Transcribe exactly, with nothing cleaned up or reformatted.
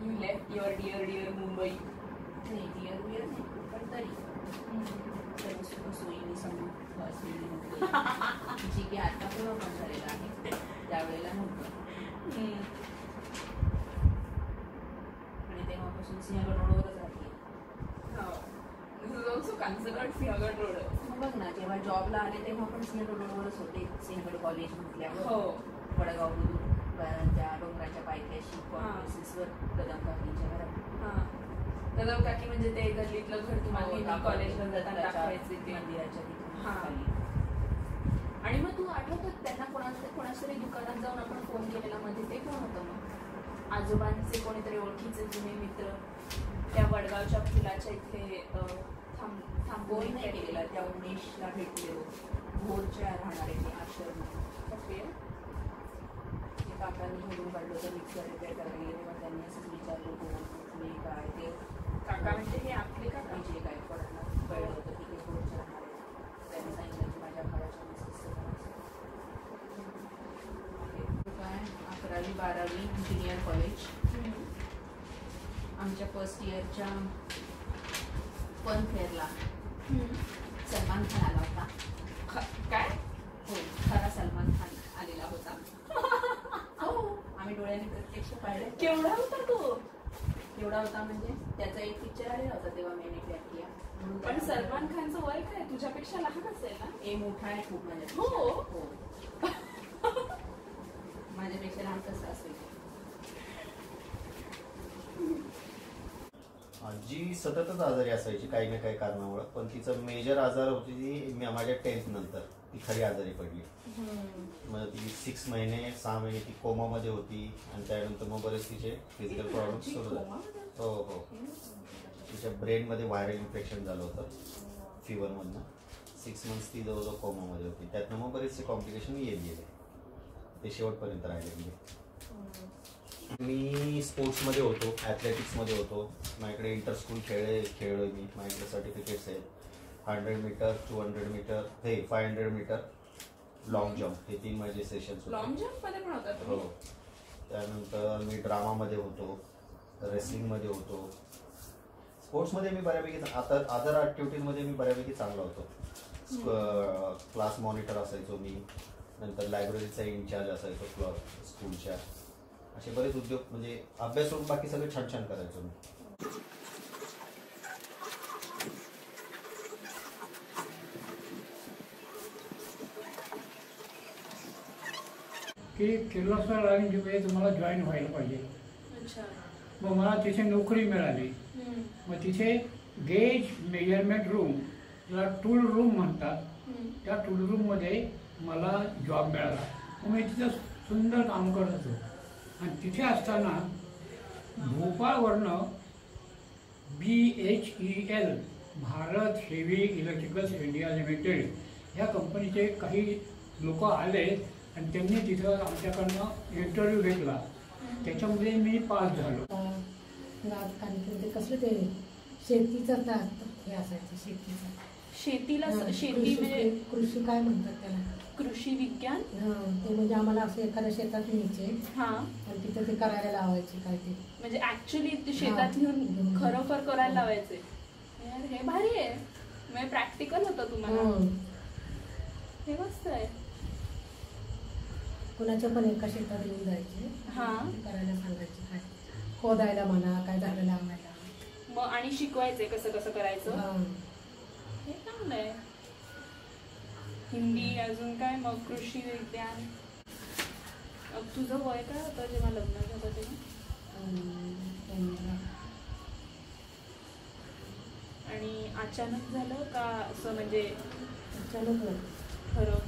You left your dear dear Mumbai. नाही dear beer नाही पण तरी सोयीने समोर जी की आता पण ओपन झालेलं आहे त्यावेळेला नव्हतं. आणि तेव्हापासून सिंहगड रोडवरच राहते. Also considered Sinhagad road. बघ ना जेव्हा जॉबला आले तेव्हा पण सिंहगड रोडवरच होते. सिंहगड कॉलेज म्हटल्यावर हो वडगावमधून त्या डोंगराच्या पायथ्याशी कॉलेजेसवर कदम काकींच्या घरात. हां कदम काकी म्हणजे ते गल्लीतलं घर तुम्हाला कॉलेजला जाताना दाखवायचे ते मंदिराच्या तिथे. हां आणि मग तू आठवतं त्यांना कोणाच्या कोणाच्या तरी दुकानात जाऊन आपण फोन केलेला मध्ये ते कोण होतं मग? आजोबांचे कोणीतरी ओळखीचे जुने मित्र त्या वडगावच्या फुलाच्या इथे थांब थांबवून नाही केलेला. त्या उमेशला भेटले भोरच्या राहणारे ते आश्रम. ओके काकांनी घडून काढलं होतं मिक्सर रिपेअर करायला गेले मग त्यांनी असंच विचारलं हो तुम्ही काय ते काका म्हणजे हे आपले काका जे काय कोणाला कळलं होतं की ते भोरच्या राहणारे. त्यांनी सांगितलं की माझ्या भावाच्या मिसेसचं काय अकरावी बारावी इंजिनियर कॉलेज. आमच्या फर्स्ट इयरच्या फन फेअरला सलमान खान आला होता. काय? हो खरा सलमान खान आलेला होता. हो आम्ही डोळ्याने प्रत्यक्ष पाहिलं. केवढा होता तो? एवढा होता म्हणजे त्याचा एक पिक्चर आलेला होता तेव्हा मैंने प्यार किया. पण सलमान खानचं वय काय तुझ्यापेक्षा लहान असेल ना? ए मोठा आहे खूप माझ्या. हो हो माझ्यापेक्षा लहान कसं असेल. जी सततच आजारी असायची काही ना काही कारणामुळे पण तिचं मेजर आजार होती ती माझ्या टेन्थ नंतर ती खरी आजारी पडली. मग ती सिक्स महिने सहा महिने ती कोमामध्ये होती आणि त्यानंतर मग बरेच तिचे फिजिकल प्रॉब्लेम सुरू झाले. हो हो तिच्या ब्रेनमध्ये व्हायरल इन्फेक्शन झालं होतं फिवरमधनं. सिक्स मंथ्स ती जवळजवळ कोमामध्ये होती. त्यातनं मग बरेचसे कॉम्प्लिकेशन येत गेले ते शेवटपर्यंत राहिले. म्हणजे मी स्पोर्ट्समध्ये होतो ॲथलेटिक्समध्ये होतो. माझ्याकडे इंटर स्कूल खेळ खेळलोय मी. माझ्याकडे सर्टिफिकेट्स आहेत. Hundred metre two hundred metre हे five hundred metre long jump हे तीन माझे सेशन्स होते. लॉंग जम्प मध्ये पण होता? हो त्यानंतर मी ड्रामामध्ये होतो रेसलिंगमध्ये होतो. स्पोर्ट्समध्ये मी बऱ्यापैकी आता अदर ॲक्टिव्हिटीजमध्ये मी बऱ्यापैकी चांगला होतो. क्लास मॉनिटर असायचो मी. नंतर लायब्ररीचा इन्चार्ज असायचो क्लास स्कूलच्या. असे बरेच उद्योग म्हणजे अभ्यास सोडून बाकी सगळे छान छान करायचो मी. की किर्लोस्कर लाईनमध्ये तुम्हाला जॉईन व्हायला पाहिजे. मग मला तिथे नोकरी मिळाली. मग तिथे गेज मेजरमेंट रूम ज्याला टूल रूम म्हणतात त्या टूल रूममध्ये मला जॉब मिळाला. मग मी तिथं सुंदर काम करत होतो. आणि तिथे असताना भोपाळवरनं B H E L Bharat Heavy Electricals India Limited ह्या कंपनीचे काही लोक आले आणि त्यांनी तिथं आमच्याकडनं इंटरव्ह्यू घेतला. त्याच्यामध्ये मी पास झालो. ते कसलं ते शेतीचं हे असायचं शेतीचं शेतीला शेती म्हणजे कृषी काय म्हणतात त्याला? कृषी विज्ञान. ते म्हणजे आम्हाला असं एखाद्या शेतात न्यायचे हा आणि तिथं ते करायला लावायचे काय ते म्हणजे ऍक्च्युली ते शेतात घेऊन खरोखर करायला लावायचे. हे भारी आहे. म्हणजे प्रॅक्टिकल होतं तुम्हाला. हे मस्त आहे. कुणाच्या पण एका शेतात घेऊन जायचे हा करायला सांगायचे काय खोदायला म्हणा काय झाडं लावायला. मग आणि शिकवायचे कसं कसं करायचं. हे चांगलं आहे. हिंदी अजून काय मग कृषी विज्ञान. तुझं वय काय होतं जेव्हा लग्न झालं तेव्हा? आणि अचानक झालं का असं म्हणजे अचानक ठरवलं?